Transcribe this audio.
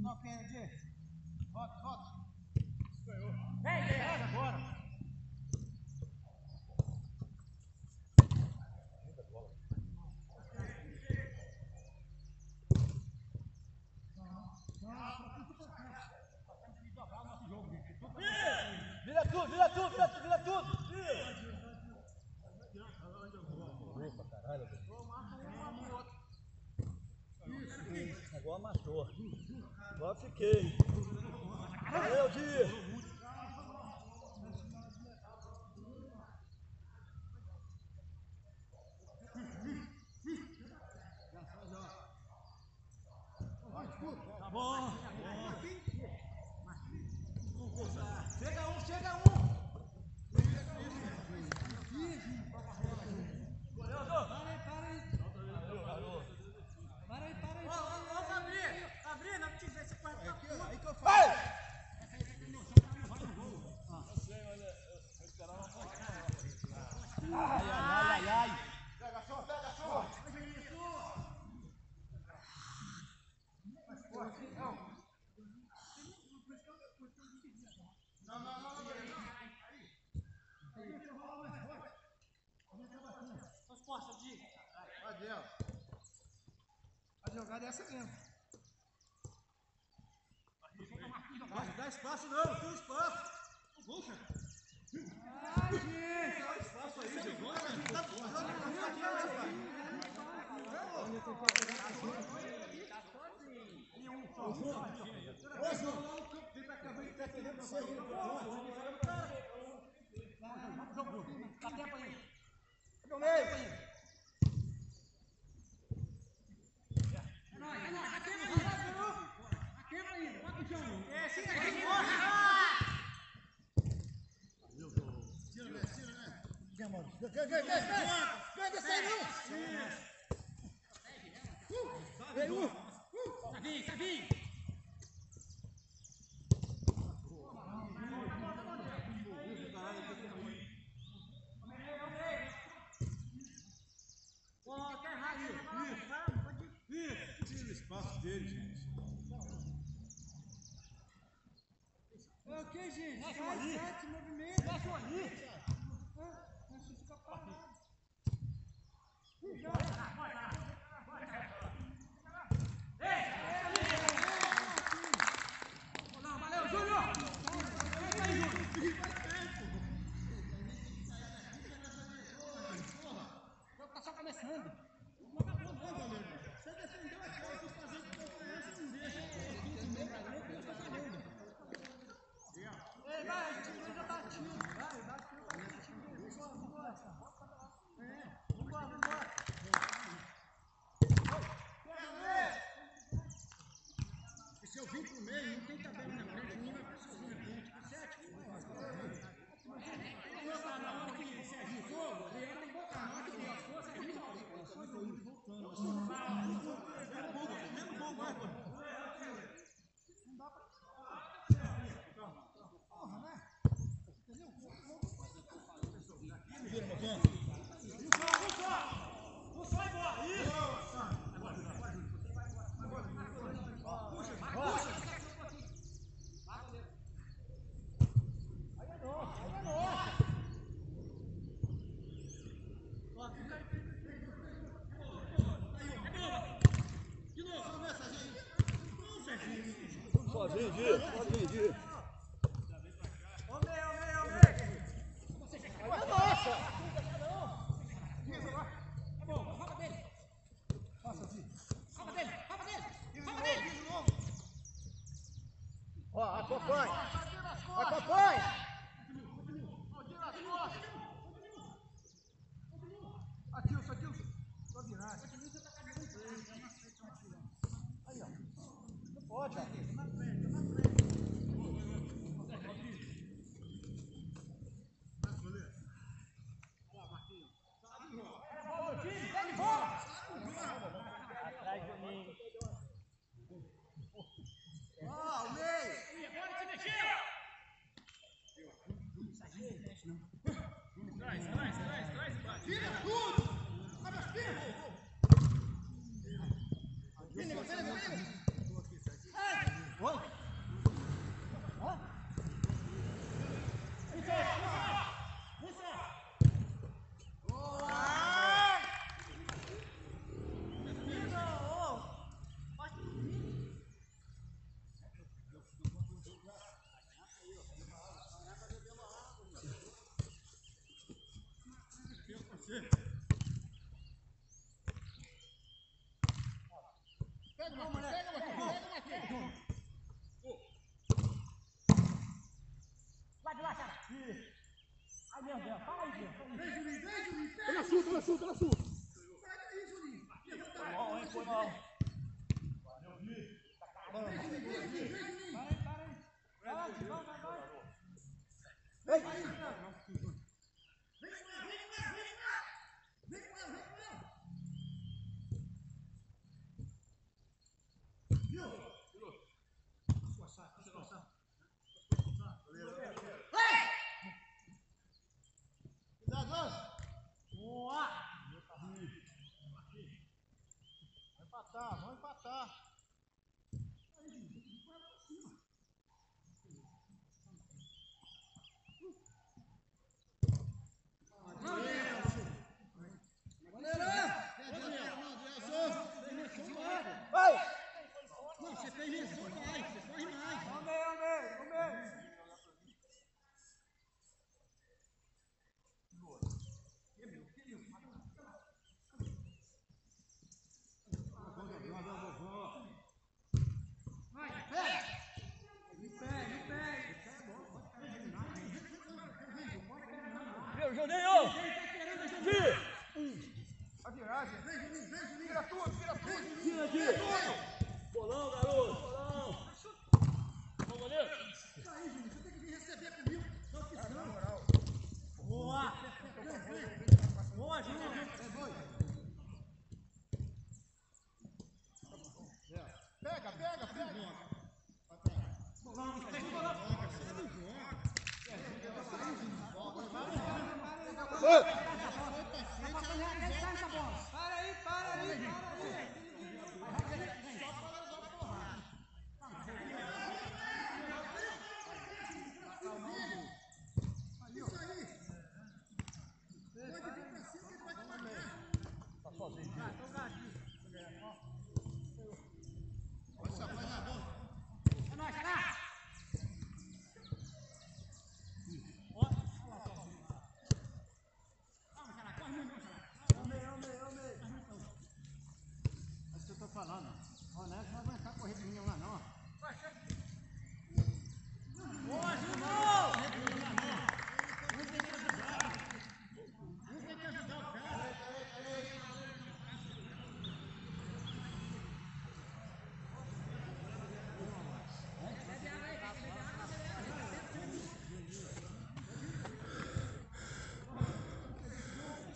Vira tudo! Agora matou. Agora fiquei. Valeu, Di! Tá bom. Chega um! Ai. Pega só. A jogada é essa mesmo. Não dá espaço não, tem espaço. Puxa. Ai, gente, dá espaço aí, gente. Dá tempo aí. No meio. Vem desse aí não! Veio! Savinho! Tira o espaço dele, gente. Ok, gente. Esse movimento. Deixa ali. Deixa ficar parado. Valeu, Júnior! O jogo tá só começando. Você defendeu a cara, quis fazer de confiança, não deixa. Vai, o time já tá ativo. Vai, dá tiro pra esse time. Vambora. E se eu vim pro meio, não tem tabela na frente, ninguém vai ficar sozinho na frente. Tá certo? Na hora que o Serginho for, o Leandro tem que botar na hora que o Serginho Pode ir. Acompanha! Adilson. Só virar. Aí, ó. Não pode, ó. Vamos empatar. Vai! Não, você fez isso, vai, você corre mais. Vamos. Juninho! A viragem. Tira tudo. Tira tudo! Bolão, garoto! Bolão! Vamos, goleiro! Isso aí, Juninho. Você tem que vir receber comigo. Só que moral. Boa! Boa, Juninho! Pega. Para aí!